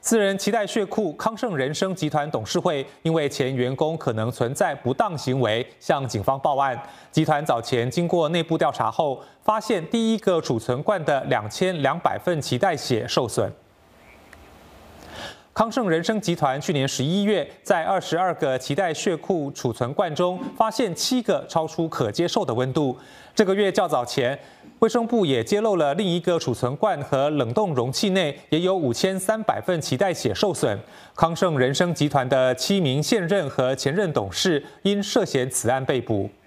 私人脐带血库康盛人生集团董事会因为前员工可能存在不当行为，向警方报案。集团早前经过内部调查后，发现第一个储存罐的2200份脐带血受损。康盛人生集团去年11月，在22个脐带血库储存罐中，发现7个超出可接受的温度。这个月较早前，卫生部也揭露了另一个储存罐和冷冻容器内也有5300份脐带血受损。康盛人生集团的7名现任和前任董事因涉嫌此案被捕。